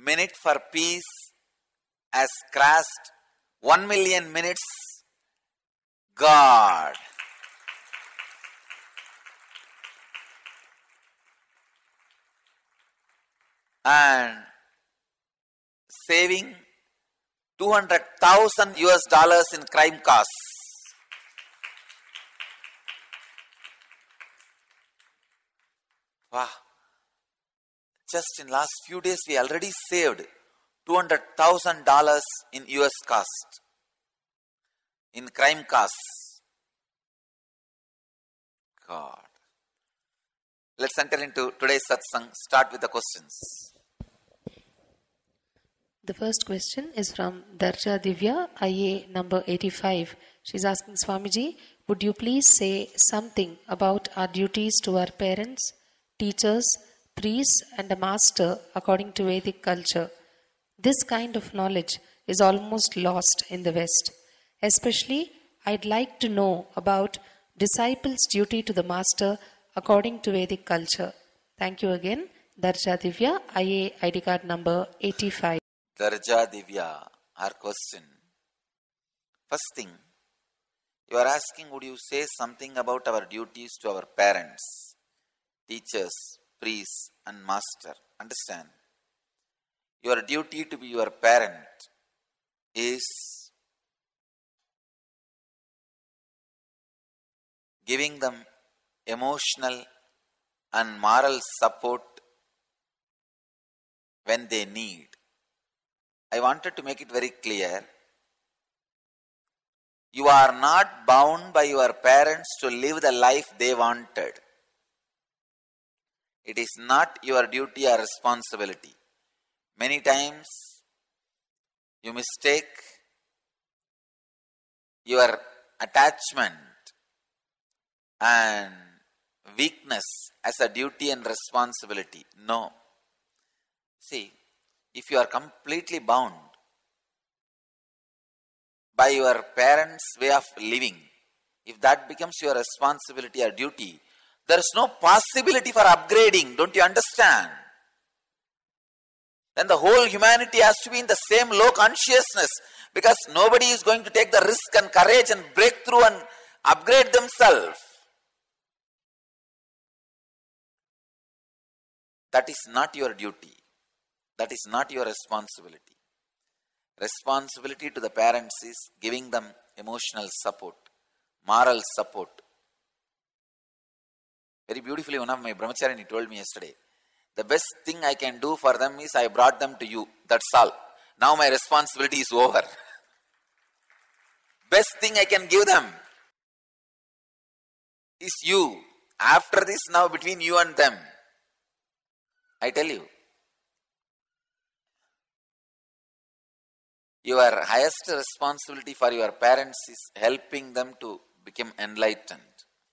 minute for peace has crossed 1 million minutes. God. And saving $200,000 in crime costs. Wow. Just in last few days, we already saved $200,000 in US cost, in crime costs. God. Let's enter into today's satsang. Start with the questions. The first question is from Darja Divya, IA number 85. She's asking, Swamiji, would you please say something about our duties to our parents, teachers, priests and a master according to Vedic culture? This kind of knowledge is almost lost in the West. Especially, I'd like to know about disciples' duty to the master according to Vedic culture. Thank you again. Darja Divya, IA ID card number 85. Darja Divya, our question. First thing, you are asking, would you say something about our duties to our parents, teachers, priests and master? Understand, your duty to be your parent is giving them emotional and moral support when they need. I wanted to make it very clear. You are not bound by your parents to live the life they wanted. It is not your duty or responsibility. Many times you mistake your attachment and weakness as a duty and responsibility. No. See, if you are completely bound by your parents' way of living, if that becomes your responsibility or duty, there is no possibility for upgrading. Don't you understand? Then the whole humanity has to be in the same low consciousness, because nobody is going to take the risk and courage and break through and upgrade themselves. That is not your duty. That is not your responsibility. Responsibility to the parents is giving them emotional support, moral support. Very beautifully, one of my brahmacharini told me yesterday, the best thing I can do for them is I brought them to you. That's all. Now my responsibility is over. Best thing I can give them is you. After this, now between you and them, I tell you, your highest responsibility for your parents is helping them to become enlightened.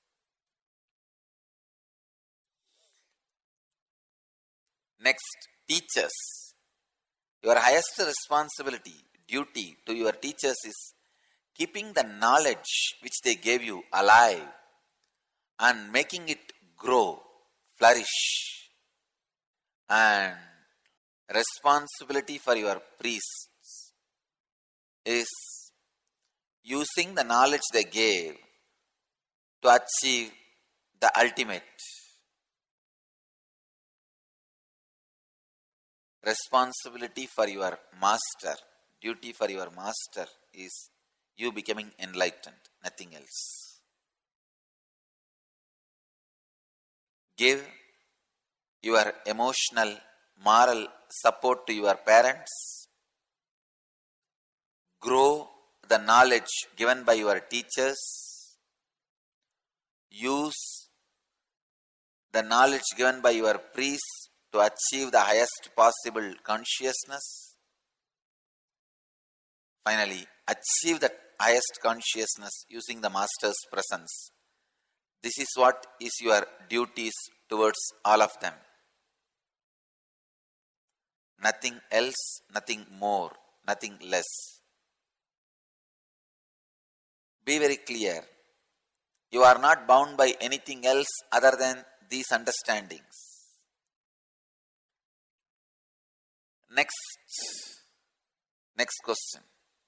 Next, teachers. Your highest responsibility, duty to your teachers is keeping the knowledge which they gave you alive and making it grow, flourish. And responsibility for your priests is using the knowledge they gave to achieve the ultimate. Responsibility for your master, duty for your master is you becoming enlightened, nothing else. Give your emotional, moral support to your parents. Grow the knowledge given by your teachers. Use the knowledge given by your priests to achieve the highest possible consciousness. Finally, achieve the highest consciousness using the master's presence. This is what is your duties towards all of them. Nothing else, nothing more, nothing less. Be very clear. You are not bound by anything else other than these understandings. Next question.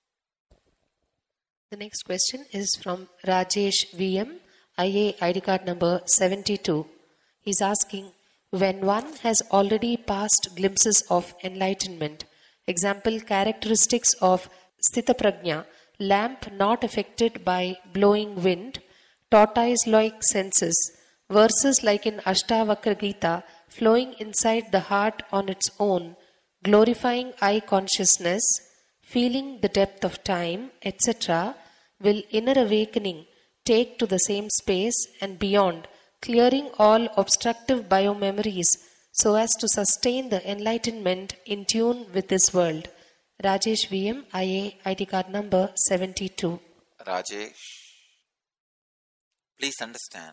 The next question is from Rajesh VM, IA ID card number 72. He's asking, when one has already passed glimpses of enlightenment, example characteristics of Sthita Prajna, lamp not affected by blowing wind, tortoise-like senses, verses like in Ashtavakra Gita, flowing inside the heart on its own, glorifying eye consciousness, feeling the depth of time, etc., will inner awakening take to the same space and beyond, clearing all obstructive biomemories so as to sustain the enlightenment in tune with this world. Rajesh VM, IA, ID card number 72. Rajesh, please understand.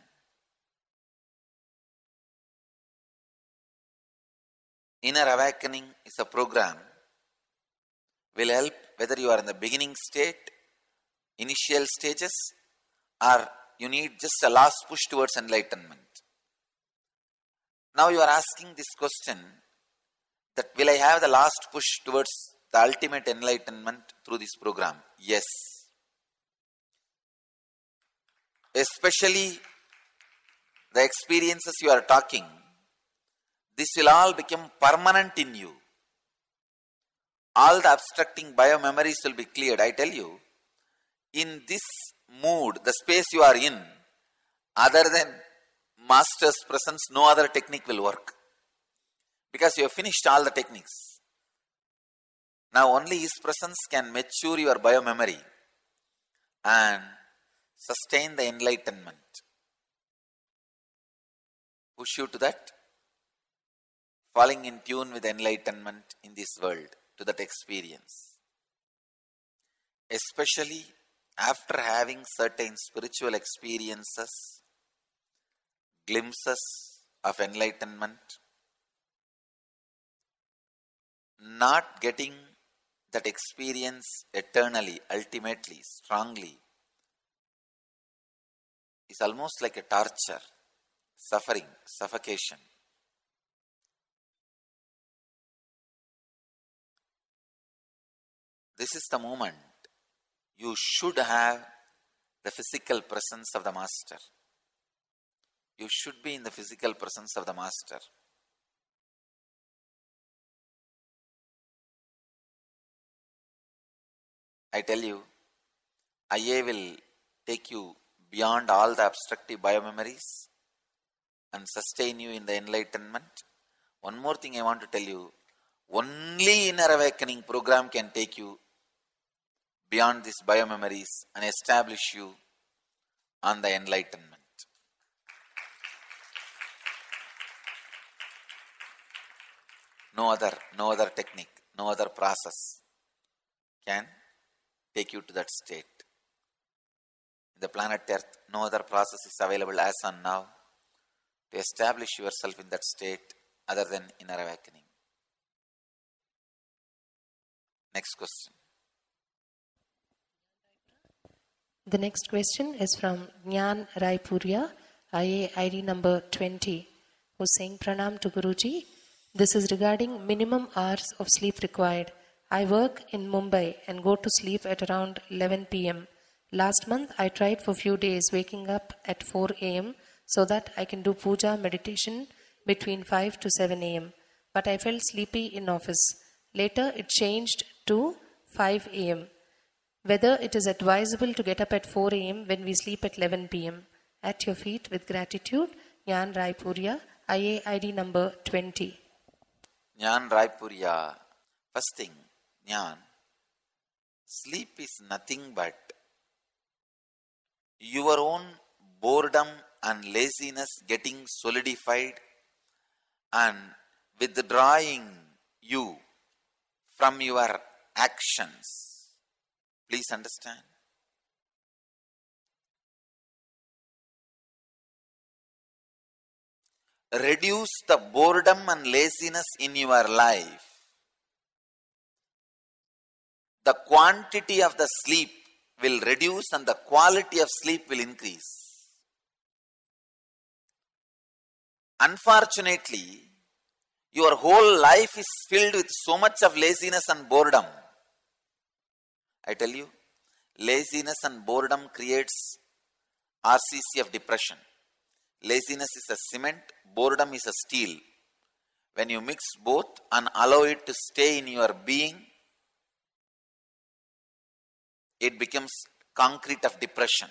Inner awakening is a program, will help whether you are in the beginning state, initial stages, or you need just a last push towards enlightenment. Now you are asking this question that will I have the last push towards the ultimate enlightenment through this program? Yes. Especially the experiences you are talking, this will all become permanent in you. All the obstructing biomemories will be cleared. I tell you, in this mood, the space you are in, other than Master's presence, no other technique will work. Because you have finished all the techniques. Now only His presence can mature your biomemory and sustain the enlightenment. Push you to that, falling in tune with enlightenment in this world, to that experience. Especially after having certain spiritual experiences, glimpses of enlightenment, not getting that experience eternally, ultimately, strongly, is almost like a torture, suffering, suffocation. This is the moment you should have the physical presence of the Master. You should be in the physical presence of the Master. I tell you, IA will take you beyond all the obstructive biomemories and sustain you in the enlightenment. One more thing I want to tell you, only inner awakening program can take you beyond these biomemories and establish you on the enlightenment. No other technique, no other process can take you to that state. In the planet Earth, no other process is available as on now to establish yourself in that state other than inner awakening. Next question. The next question is from Jnana Raipuria, IA ID number 20, who's saying Pranam to Guruji. This is regarding minimum hours of sleep required. I work in Mumbai and go to sleep at around 11 p.m. Last month I tried for few days waking up at 4 a.m. so that I can do puja meditation between 5 to 7 a.m. But I felt sleepy in office. Later it changed to 5 a.m. Whether it is advisable to get up at 4 a.m. when we sleep at 11 p.m. At your feet with gratitude, Jnana Raipuria, IA ID number 20. Jnana Raipuria, first thing, Jnana, sleep is nothing but your own boredom and laziness getting solidified and withdrawing you from your actions. Please understand. Reduce the boredom and laziness in your life. The quantity of the sleep will reduce and the quality of sleep will increase. Unfortunately, Your whole life is filled with so much of laziness and boredom. I tell you, laziness and boredom creates RCC of depression. Laziness is a cement, boredom is a steel. When you mix both and allow it to stay in your being, it becomes concrete of depression.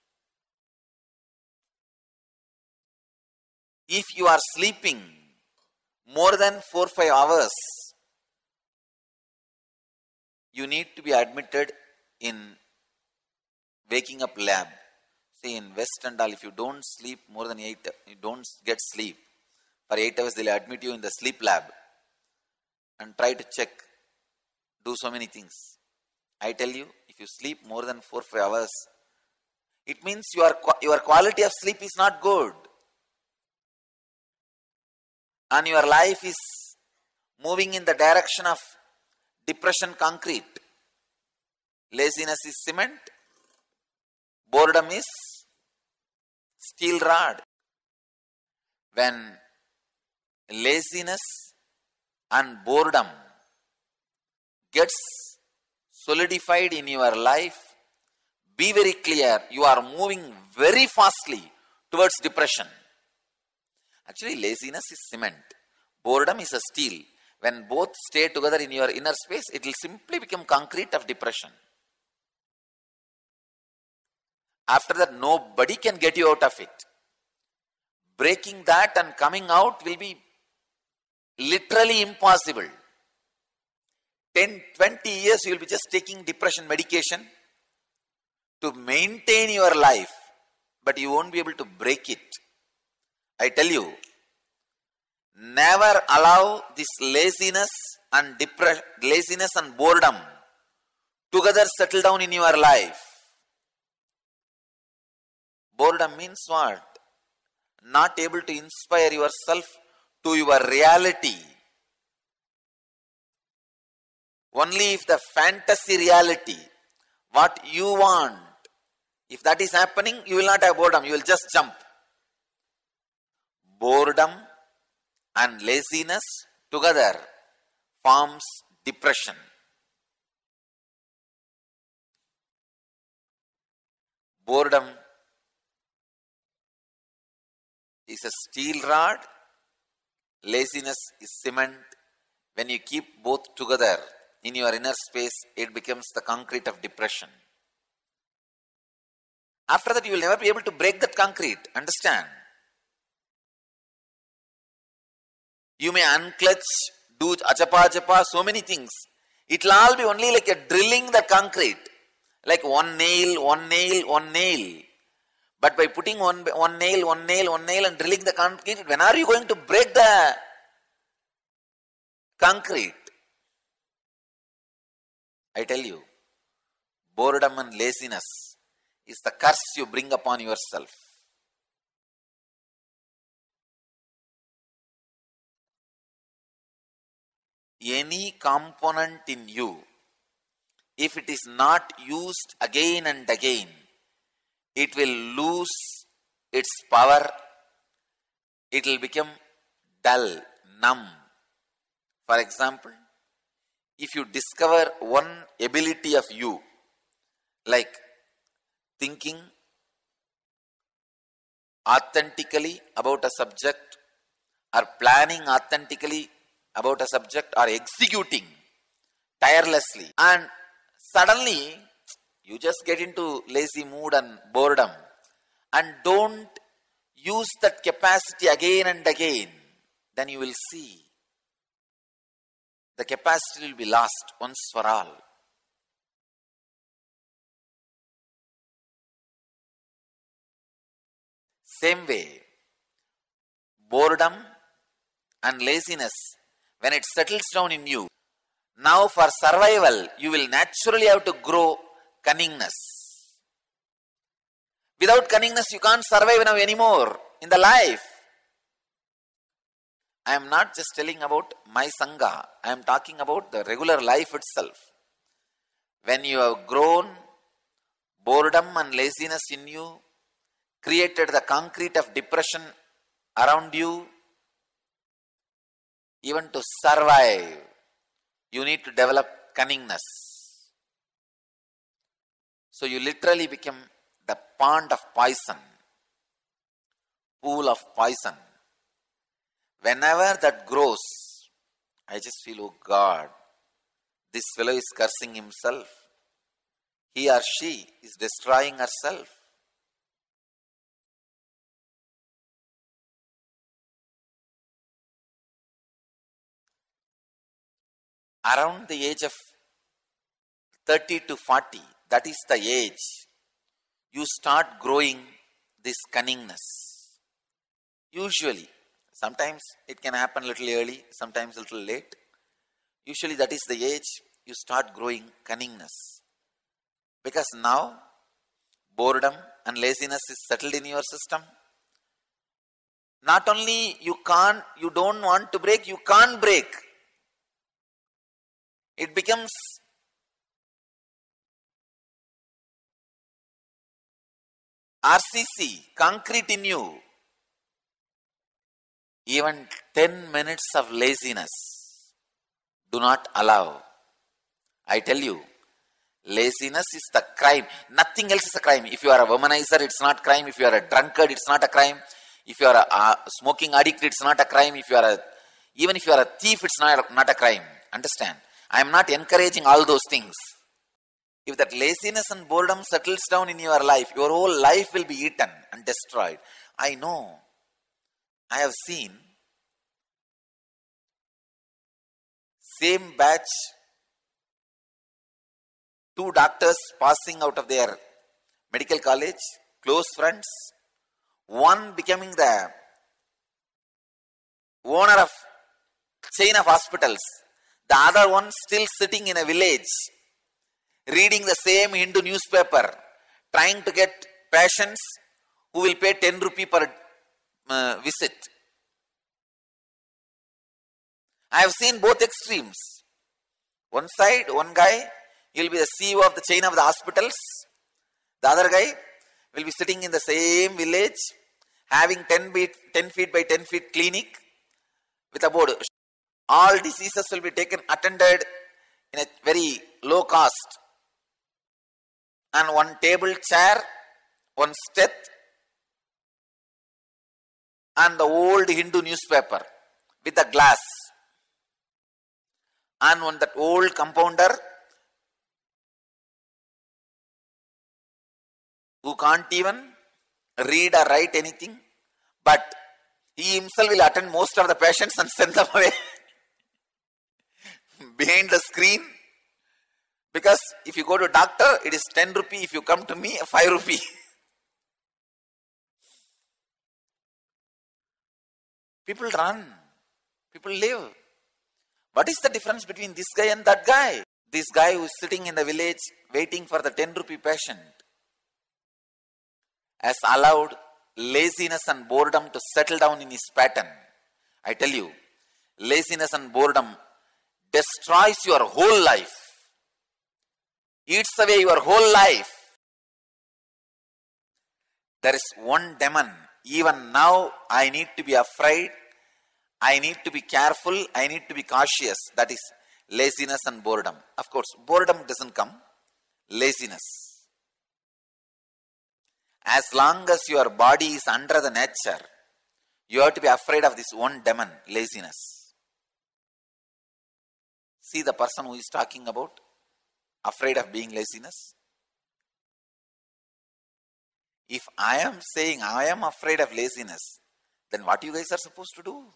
If you are sleeping more than 4-5 hours, you need to be admitted in waking up lab. See, in West and all, if you don't sleep more than 8, you don't get sleep for 8 hours, they'll admit you in the sleep lab and try to check, do so many things. I tell you, if you sleep more than 4-5 hours, it means your quality of sleep is not good. And your life is moving in the direction of depression concrete. Laziness is cement, boredom is steel rod. When laziness and boredom gets solidified in your life, be very clear, you are moving very fastly towards depression. Actually, laziness is cement, boredom is a steel. When both stay together in your inner space, it will simply become concrete of depression. After that, nobody can get you out of it. Breaking that and coming out will be literally impossible. 10, 20 years you will be just taking depression medication to maintain your life, but you won't be able to break it. I tell you, never allow this laziness and boredom together settle down in your life. Boredom means what? Not able to inspire yourself to your reality. Only if the fantasy reality, what you want, if that is happening, you will not have boredom, you will just jump. Boredom and laziness together forms depression. Boredom is a steel rod, laziness is cement. When you keep both together in your inner space, it becomes the concrete of depression. After that, you will never be able to break that concrete. Understand? You may unclutch, do achapa, so many things. It will all be only like a drilling the concrete. Like one nail. But by putting one nail and drilling the concrete, when are you going to break the concrete? I tell you, boredom and laziness is the curse you bring upon yourself. Any component in you, if it is not used again and again, it will lose its power. It will become dull, numb. For example, if you discover one ability of you, like thinking authentically about a subject, or planning authentically about a subject, or executing tirelessly, and suddenly you just get into lazy mood and boredom and don't use that capacity again and again, then you will see the capacity will be lost once for all. Same way, boredom and laziness, when it settles down in you, now for survival, you will naturally have to grow cunningness. Without cunningness, you can't survive now anymore in the life. I am not just telling about my Sangha. I am talking about the regular life itself. When you have grown boredom and laziness in you, created the concrete of depression around you, Even to survive, you need to develop cunningness. So you literally become the pond of poison, pool of poison. Whenever that grows, I just feel, oh God, this fellow is cursing himself. He or she is destroying herself. Around the age of 30 to 40, that is the age you start growing this cunningness. Usually, sometimes it can happen a little early, sometimes a little late. Usually that is the age you start growing cunningness. Because now, boredom and laziness is settled in your system. Not only you don't want to break, you can't break. It becomes RCC, concrete in you. Even 10 minutes of laziness, do not allow. I tell you, laziness is the crime. Nothing else is a crime. If you are a womanizer, it's not crime. If you are a drunkard, it's not a crime. If you are a smoking addict, it's not a crime. Even if you are a thief, it's not a crime. Understand? I am not encouraging all those things. If that laziness and boredom settles down in your life, your whole life will be eaten and destroyed. I know. I have seen same batch, two doctors passing out of their medical college, close friends, one becoming the owner of chain of hospitals, the other one still sitting in a village, reading the same Hindu newspaper, trying to get patients who will pay 10 rupee per visit. I have seen both extremes. One side, one guy, he will be the CEO of the chain of the hospitals. The other guy will be sitting in the same village, having 10 feet by 10 feet clinic with a board. All diseases will be attended in a very low cost. And one table chair, one step, and the old Hindu newspaper with a glass. And on that old compounder who can't even read or write anything, but he himself will attend most of the patients and send them away behind the screen. Because if you go to doctor, it is 10 rupee. If you come to me, 5 rupee. People run. People live. What is the difference between this guy and that guy? This guy who is sitting in the village waiting for the 10 rupee patient has allowed laziness and boredom to settle down in his pattern. I tell you, laziness and boredom destroys your whole life. Eats away your whole life. There is one demon. Even now, I need to be afraid. I need to be careful. I need to be cautious. That is laziness and boredom. Of course, boredom doesn't come. Laziness. As long as your body is under the nature, you have to be afraid of this one demon, laziness. See the person who is talking about afraid of being laziness. If I am saying I am afraid of laziness, then what you guys are supposed to do?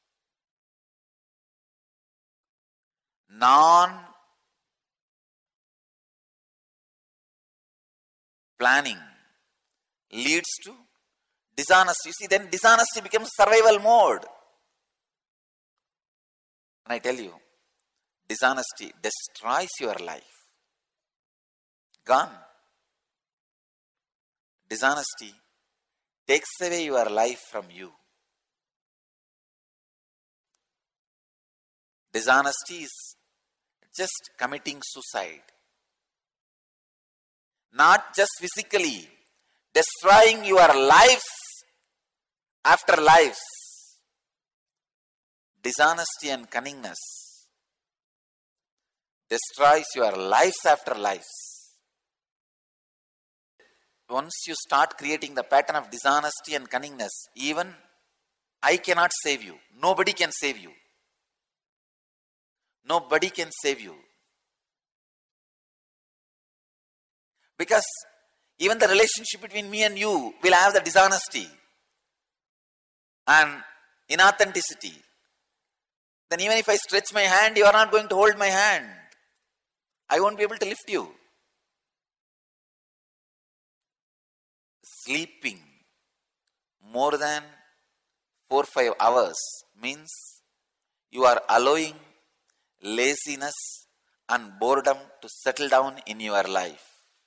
Non-planning leads to dishonesty. You see, then dishonesty becomes survival mode. And I tell you, dishonesty destroys your life. Gone. Dishonesty takes away your life from you. Dishonesty is just committing suicide. Not just physically, destroying your lives after lives. dishonesty and cunningness destroys your lives after lives. Once you start creating the pattern of dishonesty and cunningness, even I cannot save you. Nobody can save you. Nobody can save you. Because even the relationship between me and you will have the dishonesty and inauthenticity. Then even if I stretch my hand, you are not going to hold my hand. I won't be able to lift you. Sleeping more than 4-5 hours means you are allowing laziness and boredom to settle down in your life.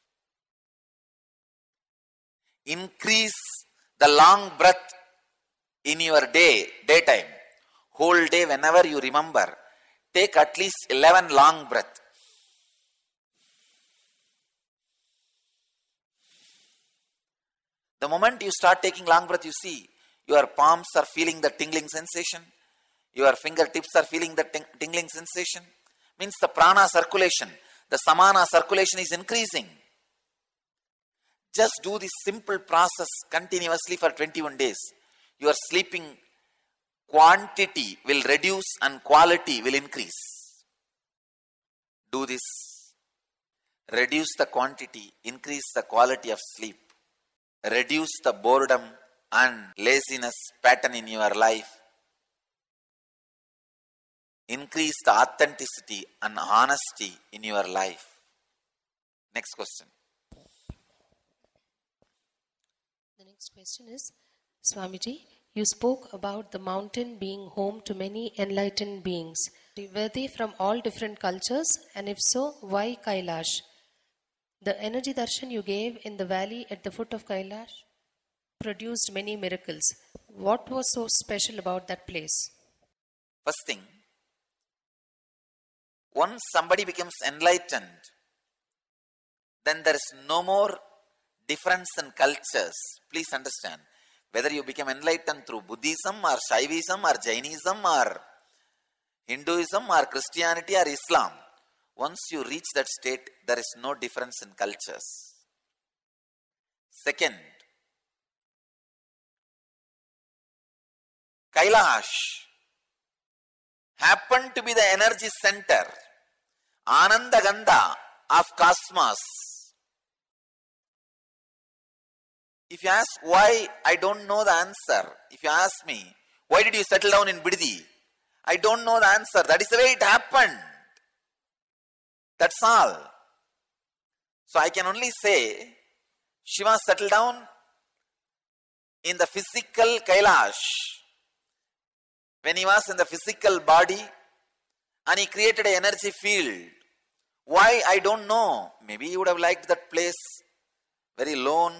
Increase the long breath in your daytime. Whole day, whenever you remember, take at least 11 long breaths. The moment you start taking long breath, you see your palms are feeling the tingling sensation. Your fingertips are feeling the tingling sensation. Means the prana circulation, the samana circulation is increasing. Just do this simple process continuously for 21 days. Your sleeping quantity will reduce and quality will increase. Do this. Reduce the quantity, increase the quality of sleep. Reduce the boredom and laziness pattern in your life. Increase the authenticity and honesty in your life. Next question. The next question is, Swamiji, you spoke about the mountain being home to many enlightened beings. Were they from all different cultures? And if so, why Kailash? The energy darshan you gave in the valley at the foot of Kailash produced many miracles. What was so special about that place? First thing, once somebody becomes enlightened, then there is no more difference in cultures. Please understand, whether you become enlightened through Buddhism or Shaivism or Jainism or Hinduism or Christianity or Islam, once you reach that state, there is no difference in cultures. Second, Kailash happened to be the energy center, Ananda Gandha of cosmos. If you ask why, I don't know the answer. If you ask me, why did you settle down in Biddi? I don't know the answer. That is the way it happened. That's all. So I can only say, Shiva settled down in the physical Kailash when he was in the physical body and he created an energy field. Why? I don't know. Maybe he would have liked that place, very lone.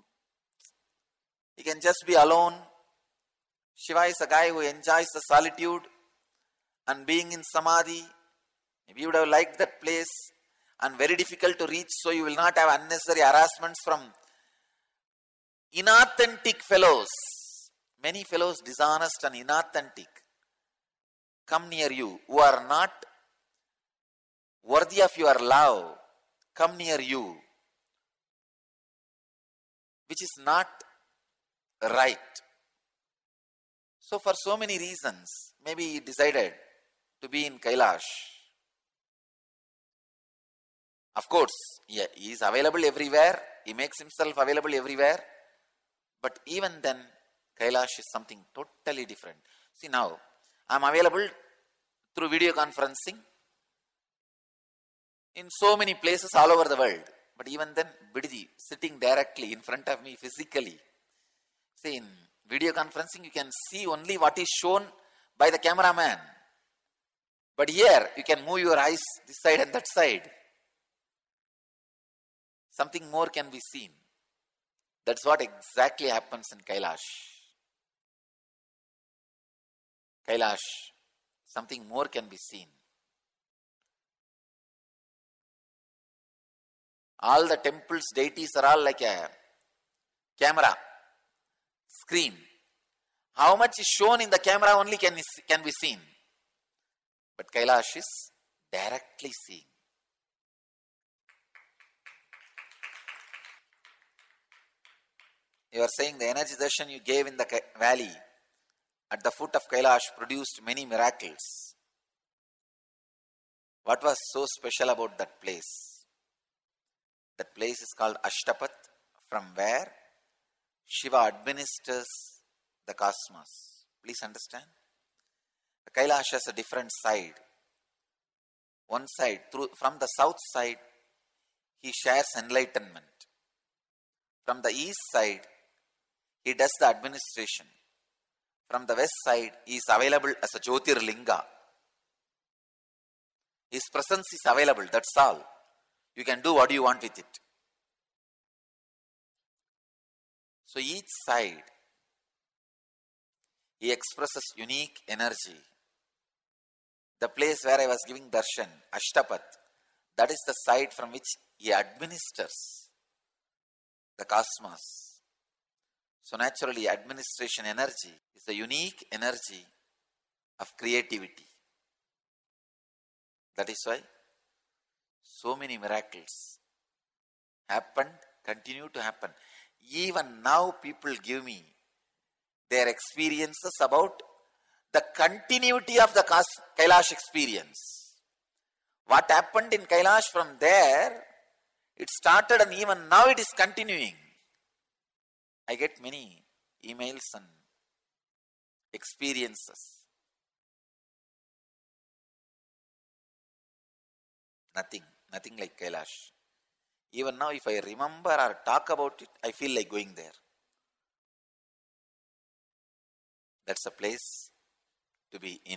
He can just be alone. Shiva is a guy who enjoys the solitude and being in samadhi. Maybe you would have liked that place, and very difficult to reach, so you will not have unnecessary harassments from inauthentic fellows. Many fellows, dishonest and inauthentic, come near you, who are not worthy of your love, come near you, which is not right. So for so many reasons, maybe he decided to be in Kailash. Of course, yeah, he is available everywhere. He makes himself available everywhere. But even then, Kailash is something totally different. See, now, I am available through video conferencing in so many places all over the world. But even then, Biddi, sitting directly in front of me physically. See, in video conferencing, you can see only what is shown by the cameraman. But here, you can move your eyes this side and that side. Something more can be seen. That's what exactly happens in Kailash. Kailash, something more can be seen. All the temples, deities are all like a camera, screen. How much is shown in the camera only can be seen. But Kailash is directly seeing. You are saying the energy darshan you gave in the valley at the foot of Kailash produced many miracles. What was so special about that place? That place is called Ashtapat, from where Shiva administers the cosmos. Please understand. The Kailash has a different side. One side, from the south side, he shares enlightenment. From the east side, he does the administration. From the west side, he is available as a Jyotirlinga. His presence is available, that's all. You can do what you want with it. So each side, he expresses unique energy. The place where I was giving darshan, Ashtapat, that is the side from which he administers the cosmos. So naturally, administration energy is a unique energy of creativity. That is why so many miracles happened, continue to happen. Even now people give me their experiences about the continuity of the Kailash experience. What happened in Kailash from there, it started and even now it is continuing. I get many emails and experiences. Nothing like Kailash. Even now, if I remember or talk about it, I feel like going there. That's a place to be in.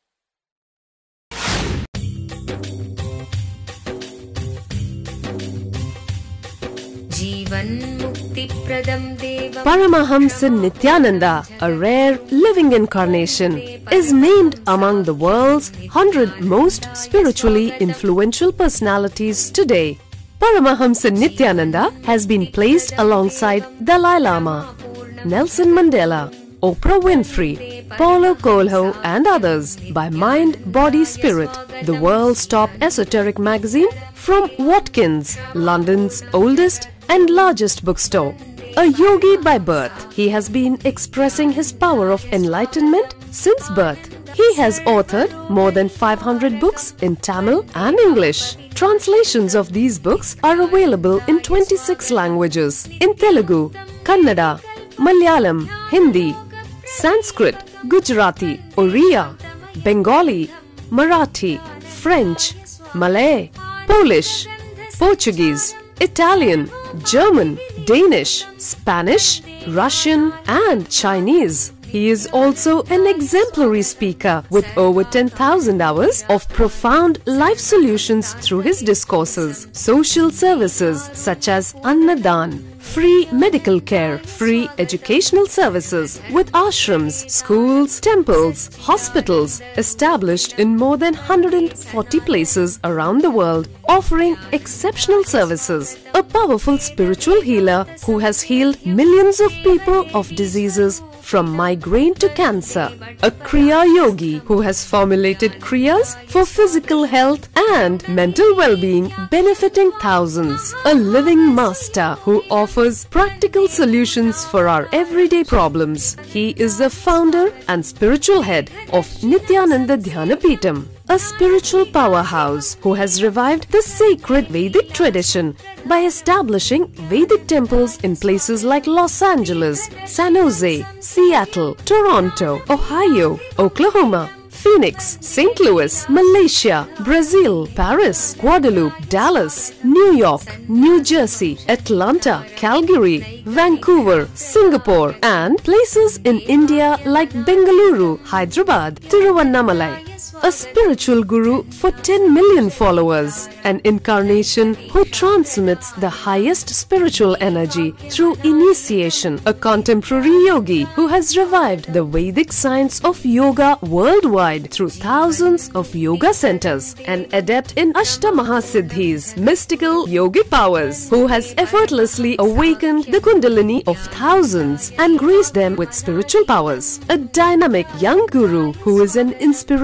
Paramahamsa Nityananda, a rare living incarnation, is named among the world's 100 most spiritually influential personalities today. Paramahamsa Nityananda has been placed alongside Dalai Lama, Nelson Mandela, Oprah Winfrey, Paulo Coelho and others by Mind, Body, Spirit, the world's top esoteric magazine from Watkins, London's oldest and largest bookstore. A yogi by birth, he has been expressing his power of enlightenment since birth. He has authored more than 500 books in Tamil and English. Translations of these books are available in 26 languages in Telugu, Kannada, Malayalam, Hindi, Sanskrit, Gujarati, Oriya, Bengali, Marathi, French, Malay, Polish, Portuguese, Italian, German, Danish, Spanish, Russian and Chinese. He is also an exemplary speaker with over 10,000 hours of profound life solutions through his discourses. Social services such as Annadan, free medical care, free educational services with ashrams, schools, temples, hospitals established in more than 140 places around the world, offering exceptional services. A powerful spiritual healer who has healed millions of people of diseases from migraine to cancer. A Kriya Yogi who has formulated Kriyas for physical health and mental well-being, benefiting thousands. A living master who offers practical solutions for our everyday problems. He is the founder and spiritual head of Nityananda Dhyanapeetham, a spiritual powerhouse who has revived the sacred Vedic tradition by establishing Vedic temples in places like Los Angeles, San Jose, Seattle, Toronto, Ohio, Oklahoma, Phoenix, St. Louis, Malaysia, Brazil, Paris, Guadeloupe, Dallas, New York, New Jersey, Atlanta, Calgary, Vancouver, Singapore, and places in India like Bengaluru, Hyderabad, Tiruvannamalai. A spiritual guru for 10 million followers, an incarnation who transmits the highest spiritual energy through initiation, a contemporary yogi who has revived the Vedic science of yoga worldwide through thousands of yoga centers, an adept in Ashtamahasiddhis, mystical yogic powers, who has effortlessly awakened the Kundalini of thousands and graced them with spiritual powers, a dynamic young guru who is an inspiration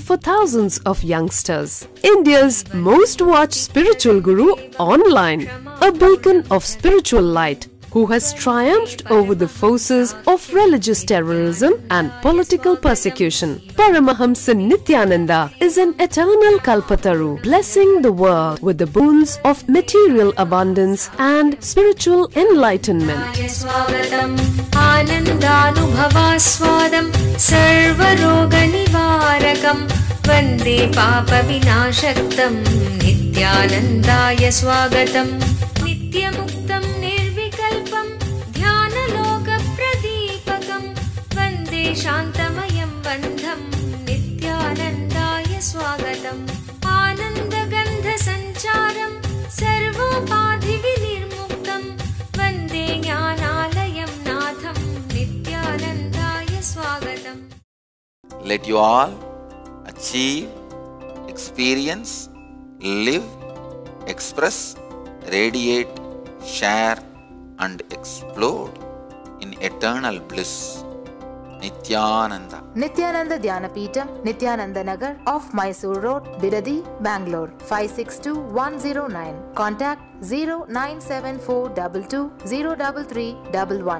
for thousands of youngsters. India's most watched spiritual guru online, a beacon of spiritual light who has triumphed over the forces of religious terrorism and political persecution. Paramahamsa Nityananda is an eternal Kalpataru, blessing the world with the boons of material abundance and spiritual enlightenment. Anandanubhavaswadam sarvaroganivarakam vande papa vinashaktam Nityanandaya swagatam nityamuktam nirvikalpam dhyanaloka pradipakam vande shantamayam bandham Nityanandaya swagatam anandagandha sancharam sarvopadhi vinirmuktam vande jnanalayam natham Nityanandaya swagatam. Let you all achieve, experience, live, express, radiate, share and explode in eternal bliss. Nityananda. Nityananda Dhyanapitham, Nityananda Nagar off Mysore Road, Bidadi, Bangalore 562109. Contact 097422033311.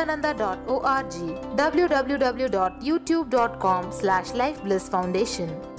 www.nityananda.org. www.youtube.com/Life Bliss Foundation.